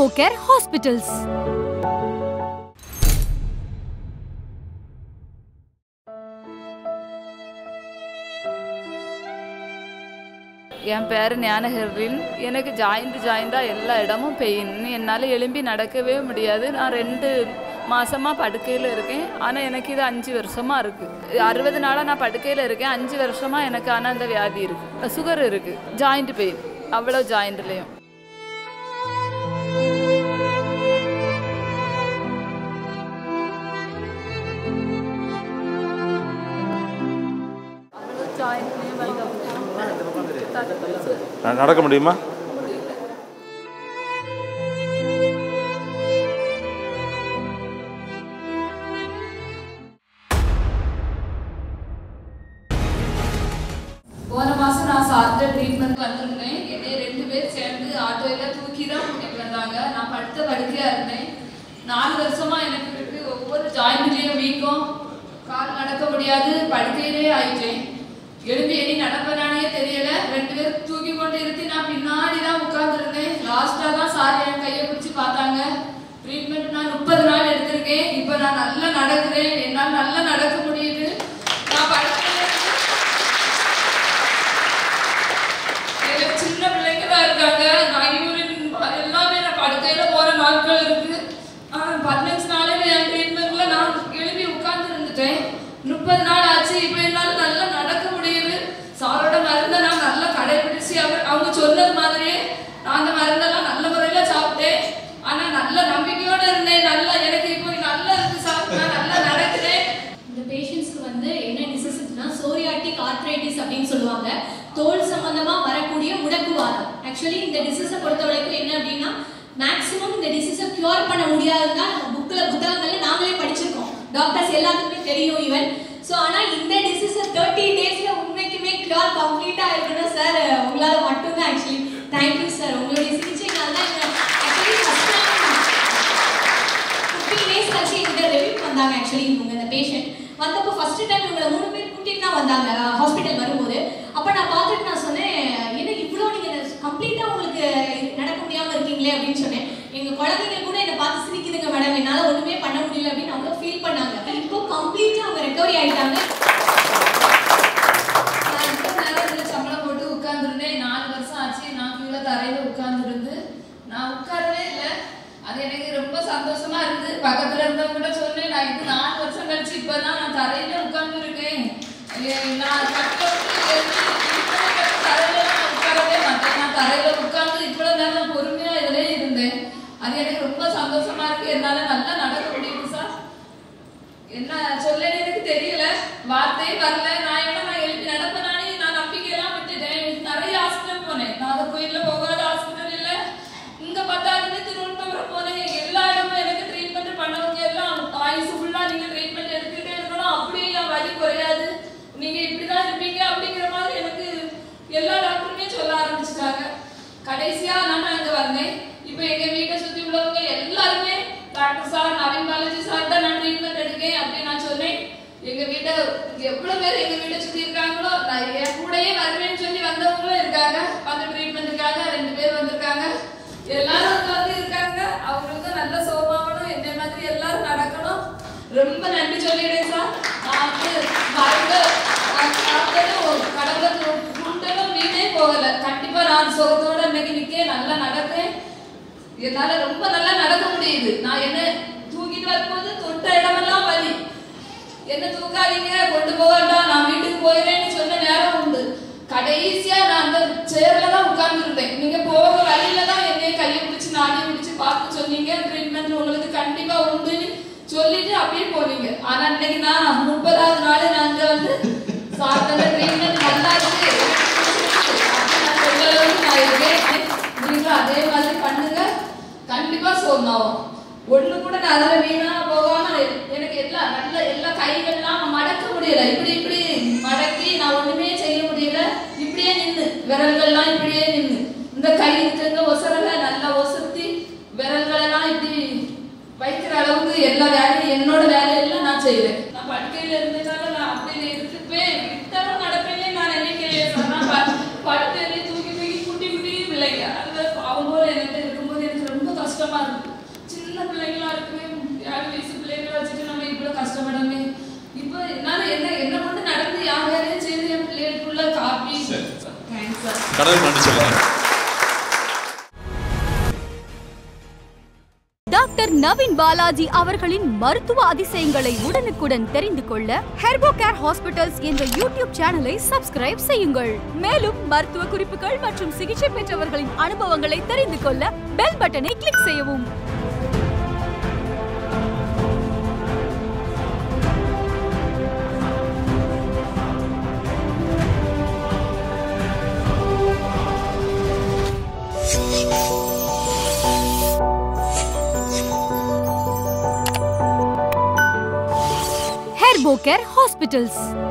Ecocare Hospitals. என் பேர் ஞான ஹெர்லின். எனக்கு ஜாயிண்டாக எல்லா இடமும் பெயின். என்னால் எழும்பி நடக்கவே முடியாது. நான் 2 மாதமாக படுக்கையில் இருக்கேன். ஆனால் எனக்கு இது 5 வருஷமாக இருக்குது. 60 நாளாக நான் படுக்கையில் இருக்கேன். 5 வருஷமாக எனக்கு ஆனால் அந்த வியாதி இருக்குது. சுகர் இருக்குது, ஜாயிண்ட் பெயின், அவ்வளோ ஜாயிண்ட்லேயும். நடக்க முடியுமா? போன மாதம் நான் சார்ட்ட ட்ரீட்மெண்ட் வந்திருந்தேன். என்னை 2 பேர் சேர்ந்து ஆட்டோவில் தூக்கி தான் கூட்டிகிட்டு வந்தாங்க. நான் படுத்த படுக்கையாக இருந்தேன். 4 வருஷமாக எனக்கு இருக்கு. ஒவ்வொரு ஜாயிண்ட்லேயும் வீக்கம், கால் நடக்க முடியாது, படுக்கையிலே ஆயிட்டேன். எழும்பி எண்ணி நடப்பேனானே தெரியல. 2 பேர் தூக்கி கொண்டு இருத்தி நான் பின்னாடி தான் உட்காந்துருந்தேன். லாஸ்ட்டாக தான் சார் என் கையை பிடிச்சி பார்த்தாங்க. ட்ரீட்மெண்ட் நான் 30 நாள் எடுத்திருக்கேன். இப்போ நான் நல்லா நடக்கிறேன். என்னால் நல்லா நடக்க முடியுது. நான் படுக்கையில எனக்கு சின்ன பிள்ளைங்க தான் இருக்காங்க. நான் யூரின் எல்லாமே நான் படுக்கையில் போகிற நாட்கள் இருக்குது. 15 நாளையில் என் ட்ரீட்மெண்ட்டில் நான் எழுப்பி உட்கார்ந்து இருந்துட்டேன். 30 நாள் ஆச்சு. இப்போ என்னால் நல்லா நடக்க முடியுது. சாரோட மருந்தை நான் நல்லா கடைபிடிச்சி அவங்க சொன்னது மாதிரியே நான் அந்த மருந்தெல்லாம் நல்ல முறையில் சாப்பிட்டேன். ஆனால் நல்ல நம்பிக்கையோடு இருந்தேன். நல்லா எனக்கு இப்போ நல்லா இருக்கு சார். நான் நல்லா நடக்கிறேன். இந்த பேஷண்ட்ஸ்க்கு வந்து என்ன டிசீஸ்னா சோரியாட்டிக் ஆர்த்ரைட்டிஸ் அப்படின்னு சொல்லுவாங்க. தோல் சம்பந்தமா வரக்கூடிய முடக்குவாதம். ஆக்சுவலி இந்த டிசீஸை பொறுத்த வரைக்கும் என்ன அப்படின்னா மேக்ஸிமம் இந்த டிசீஸை கியூர் பண்ண முடியாதுன்னா புத்தகங்கள்ல நாங்களே படிச்சிருக்கோம். டாக்டர்ஸ் எல்லாத்துக்குமே தெரியும் ஈவன். ஸோ ஆனால் இந்த டிசீஸை 30 டேஸ்ல உண்மைக்குமே கியூர் கம்ப்ளீட்டாக இருக்குன்னா சார் உங்களால் மட்டும்தான். Actually thank you sir. உங்களுடைய சிகிச்சைனால தான் ஆக்சுவலி ஃபர்ஸ்ட் டைம் 15 டேஸ் கழிச்சு எங்கிட்ட ரெவியூ வந்தாங்க. ஆக்சுவலி இவங்க இந்த பேஷண்ட் வந்தப்போ ஃபர்ஸ்ட் டைம் இவங்களை 3 பேர் கூட்டிட்டு தான் வந்தாங்க ஹாஸ்பிட்டல் வரும்போது. அப்போ நான் பார்த்துட்டு நான் சொன்னேன், என்ன இவ்வளோ நீங்கள் கம்ப்ளீட்டாக உங்களுக்கு நடக்க முடியாமல் இருக்கீங்களே அப்படின்னு சொன்னேன். எங்கள் குழந்தைங்க கூட என்னை பார்த்து சிரிக்குதுங்க மேடம், என்னால் ஒன்றுமே பண்ண முடியல அப்படின்னு அவ்வளோ ஃபீல் பண்ணாங்க. இப்போ கம்ப்ளீட்டாக அவங்க ரெக்கவரி ஆகிட்டாங்க. நான் இப்போ நேரம் இதில் சம்பளம் போட்டு உட்காந்துருந்தேன். 4 வருஷம் ஆச்சு. நான் கீழே தரையில் உட்காந்துருந்து நான் உட்காரவே இல்லை. அது எனக்கு ரொம்ப சந்தோஷமா இருந்து. பக்கத்துல இருந்தவங்க கூட சொன்னேன், நான் இது 4 வருஷம் கழிச்சு இப்பதான் நான் தரையில உட்கார்ந்து இருக்கேன். நான் தரையில உட்காரவே மாட்டேன். நான் தரையில உட்கார்ந்து இவ்வளவு நேரம் பொறுமையா இதுல இருந்தேன். அது எனக்கு ரொம்ப சந்தோஷமா இருக்கு. என்னால நல்லா நடக்க முடியுது சார். என்ன சொல்லன்னு எனக்கு தெரியல, வார்த்தையே வரல. நான் எழுப்பி நடப்பேனானே நான் நம்பிக்கையெல்லாம் விட்டுட்டேன். நிறைய ஹாஸ்பிட்டல் போனேன். நாகர்கோயில்ல போகாத ஹாஸ்பிட்டல் இல்லை. இங்க 10 திருவனந்தபுரம் போனேன். எல்லா இடமும் எனக்கு ட்ரீட்மெண்ட் பண்ணவங்க எல்லாம் ஆயுசு ஃபுல்லா நீங்க ட்ரீட்மெண்ட் எடுத்துக்கிட்டே இருக்கணும், அப்படியே என் வலி குறையாது, நீங்க இப்படிதான் இருப்பீங்க அப்படிங்கிற மாதிரி எனக்கு எல்லா டாக்டருமே சொல்ல ஆரம்பிச்சிட்டாங்க. கடைசியா நான் இங்க வந்தேன். இப்போ எங்க வீட்டை சுத்தி உள்ளவங்க எல்லாருமே doctor sir Naveen Balaji sir தான் நான் ட்ரீட்மெண்ட் எடுக்கேன் அப்படின்னு நான் சொன்னேன். எங்க வீட்டை எவ்வளவு பேர் எங்க வீட்டை சுத்தி இருக்காங்களோ, நான் என் கூடயே வருவேன்னு சொல்லி வந்தவங்களும் இருக்காங்க. அந்த ட்ரீட்மெண்ட்டுக்காக 2 பேர் வந்திருக்காங்க. எல்லாரும் வந்து இருக்காங்க. அவங்களுக்கு நல்ல சோபாவணும், என்ன மாதிரி எல்லாரும் நடக்கணும். ரொம்ப நன்றி சொல்லிடுறேன் சார். நான் வந்து கடவுளை குண்டலும் வீணே போகல. கண்டிப்பா நான் சுகத்தோட இன்னைக்கு நிக்க நல்லா நடக்கிறேன். என்னால ரொம்ப நல்லா நடக்க முடியுது. நான் என்ன தூக்கிட்டு வரும்போது தொட்ட இடமெல்லாம் வலி. என்ன தூக்காதீங்க, கொண்டு போகட்டா, நான் வீட்டுக்கு போயிடுறேன்னு சொன்ன நேரம் உண்டு. கடைசியா நான் அந்த சேர்ல தான் உட்கார்ந்து இருந்தேன். நீங்க போக வழியில தான் என்னைய கையை பிடிச்சி நாடியை பிடிச்சி பார்த்து சொன்னீங்க, ட்ரீட்மெண்ட் உங்களுக்கு கண்டிப்பா உண்டுன்னு சொல்லிட்டு அப்படியே போனீங்க. ஆனா இன்னைக்கு நான் 30வது நாள் நாங்க வந்து சாப்பிட்ட ட்ரீட்மெண்ட் நல்லா இருக்கு நான் சொல்ல அளவுக்கு நான் இருக்கேன். நீங்களும் அதே மாதிரி பண்ணுங்க, கண்டிப்பா சோமாவும். ஒண்ணு கூட நான் அதில் வீணா போகாம எனக்கு எல்லாம் நல்ல எல்லா கைகள்லாம் மடக்க முடியல. இப்படி மடக்கி நான் ஒண்ணுமே செய்ய முடியல. இப்படியே நின்று விரல்கள்லாம் இப்படியே நின்று இந்த கை இருக்கிற ஒசரல நல்லா ஒசத்தி விரல்கள் எல்லாம் இப்படி வைக்கிற அளவுக்கு எல்லா வேலையும் என்னோட வேலையெல்லாம் நான் செய்யறேன். நான் படுக்கையில இருந்ததால நான் அப்படி இருந்துப்பேன். விட்டாலும் நடப்பேனே நான் நினைக்கிறேன். படுக்கையிலே தூக்கி குட்டி பிள்ளைங்க அந்த அவங்க எனக்கு இருக்கும்போது எனக்கு ரொம்ப கஷ்டமா கடவுளுக்கு நன்றி சொல்லுங்க. டாக்டர் நவீன் பாலாஜி அவர்களின் மருத்துவ அதிசயங்களை உடனுக்குடன் தெரிந்து கொள்ள ஹெர்போகேர் ஹாஸ்பிட்டல்ஸ் என்ற யூடியூப் சேனலை சப்ஸ்கிரைப் செய்யுங்கள். மேலும் மருத்துவ குறிப்புகள் மற்றும் சிகிச்சை பெற்றவர்களின் அனுபவங்களை தெரிந்து கொள்ள பெல் பட்டனை கிளிக் செய்யவும். Herbocare Hospitals.